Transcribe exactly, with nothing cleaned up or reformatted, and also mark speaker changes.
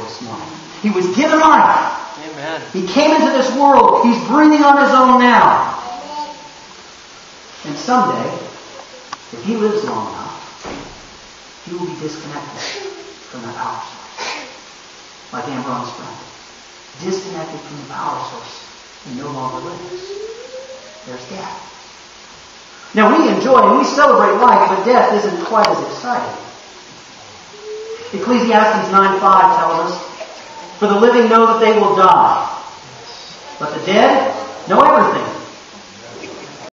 Speaker 1: this morning. He was given life.
Speaker 2: Amen.
Speaker 1: He came into this world. He's breathing on his own now. And someday, if he lives long enough, he will be disconnected from that power source. Like Ambrose friend. Disconnected from the power source and no longer lives. There's death. Now we enjoy and we celebrate life, but death isn't quite as exciting. Ecclesiastes nine five tells us, "For the living know that they will die, but the dead know everything.